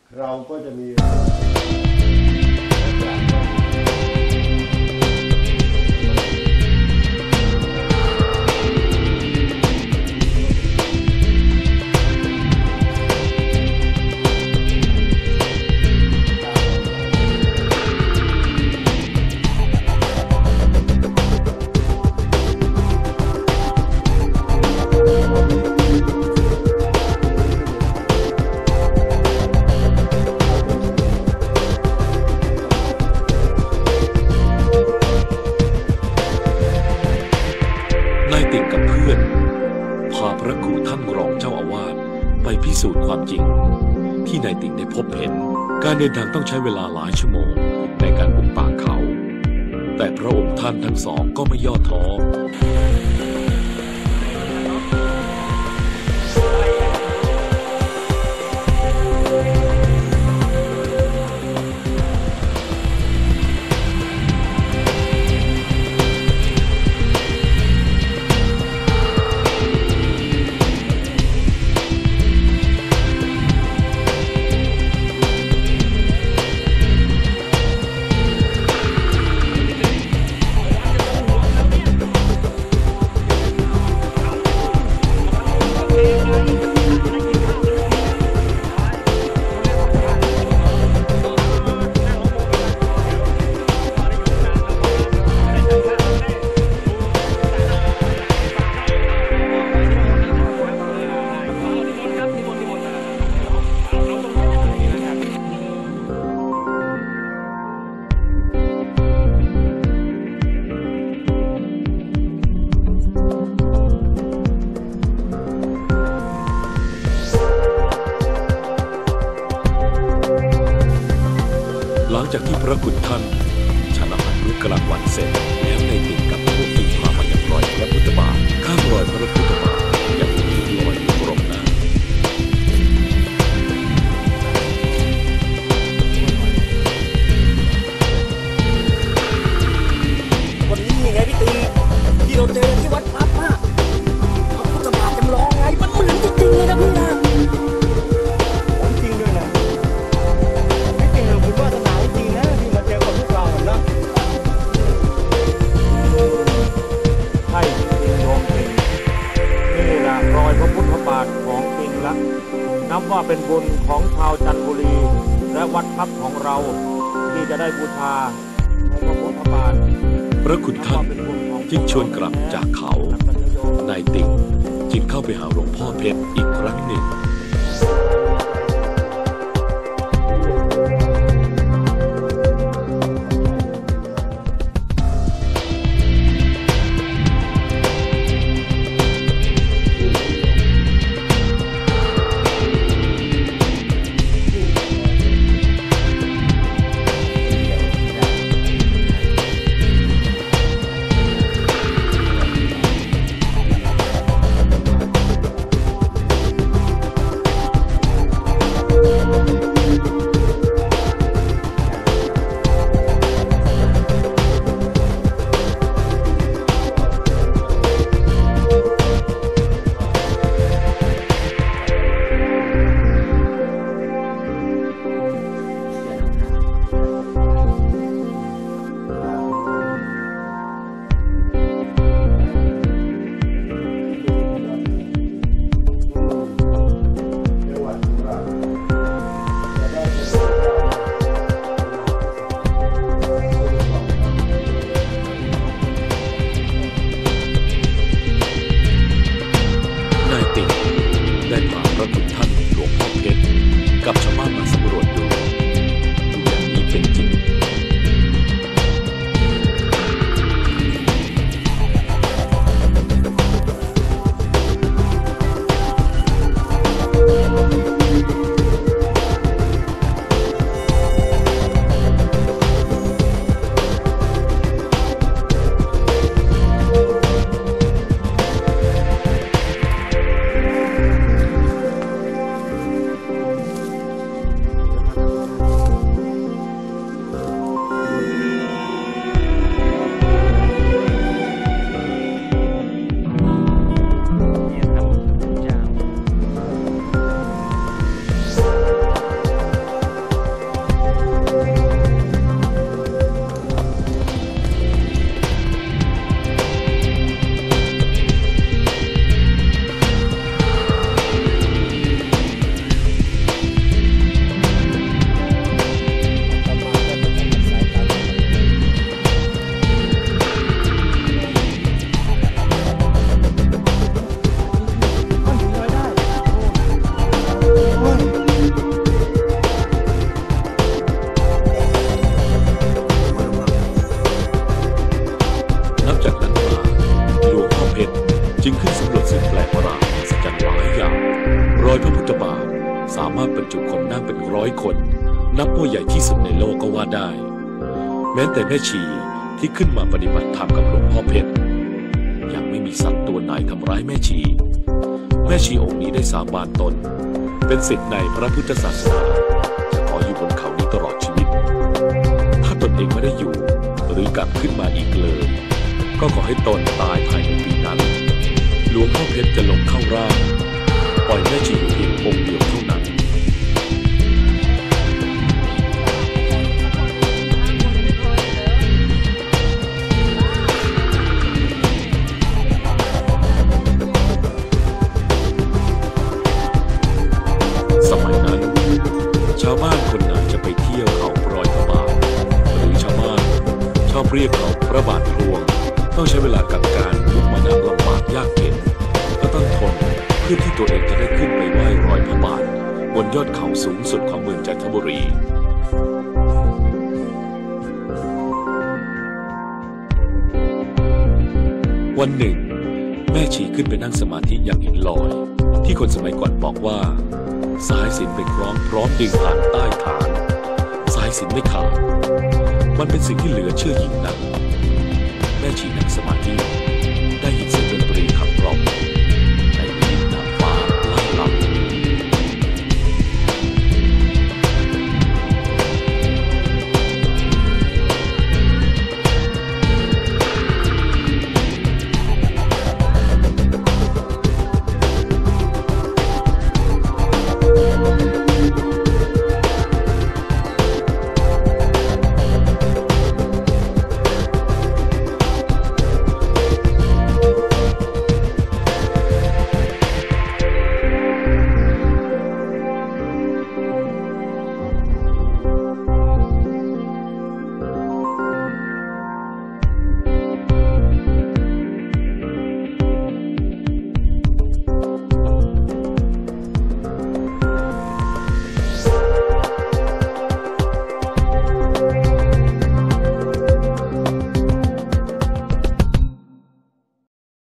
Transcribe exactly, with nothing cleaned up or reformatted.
เราก็จะมีติ่งกับเพื่อนพาพระครูท่านรองเจ้าอาวาสไปพิสูจน์ความจริงที่นายติ่งได้พบเห็นการเดินทางต้องใช้เวลาหลายชั่วโมงในการบุกป่าเขาแต่พระองค์ท่านทั้งสองก็ไม่ย่อท้อหลังจากที่พระคุณท่านฉันอาหารมื้อกลางวันเสร็จแล้วนายติ่งกับพวกจึงพามายังรอยพระพุทธบาทข้างรอยพระพุทธบาทยังมีหินลอยอยู่ตรงนั้นวันนี้ไงพี่ติ่งที่เราเจอที่วัดพับมากพระพุทธบาทจำลองไงมันเหมือนจริงๆเลยนะพี่นะของจริงด้วยนะพี่ติ่งเราคุณวาสนาจริงนะที่มาเจอกับพวกเรานะใช่จริงโยมติ่งนี่แหละรอยพระพุทธบาทของจริงละนับว่าเป็นบุญของชาวจันทบุรีและวัดทับของเราที่จะได้บูชาพระพุทธบาทพระคุณท่านจึงชวนกลับจากเขานายติ่งจึงเข้าไปหาหลวงพ่อเพชรอีกครั้งหนึ่งคนนั่งเป็นร้อยคนนับว่าใหญ่ที่สุดในโลกก็ว่าได้ แม้แต่แม่ชีที่ขึ้นมาปฏิบัติธรรมกับหลวงพ่อเพชรยังไม่มีสัตว์ตัวไหนทำร้ายแม่ชีแม่ชีองค์นี้ได้สาบานตนเป็นศิษย์ในพระพุทธศาสนาจะขออยู่บนเขานี้ตลอดชีวิตถ้าตนเองไม่ได้อยู่หรือกลับขึ้นมาอีกเลยก็ขอให้ตนตายภายในปีนั้นหลวงพ่อเพชรจะลงเข้าร่างปล่อยแม่ชีอยู่เพียงองค์เดียวเท่านั้นสมัยนั้นชาวบ้านคนไหนจะไปเที่ยวเขารอยพระบาทหรือชาวบ้านชอบเรียกเขาพระบาทพลวงต้องใช้เวลากับการลุกมานั่งลำบากยากเข็ญก็ต้องทนเพื่อที่ตัวเองจะได้ขึ้นไปไหว้รอยพระบาทบนยอดเขาสูงสุดของเมืองจันทบุรีวันหนึ่งแม่ชีขึ้นไปนั่งสมาธิอย่างหินลอยที่คนสมัยก่อนบอกว่าสายสิญจน์เป็นคล้องพร้อมดึงผ่านใต้ฐานสายสิญจน์ไม่ขาดมันเป็นสิ่งที่เหลือเชื่อยิ่งนักแม่ชีนั่งสมาธิได้ยิน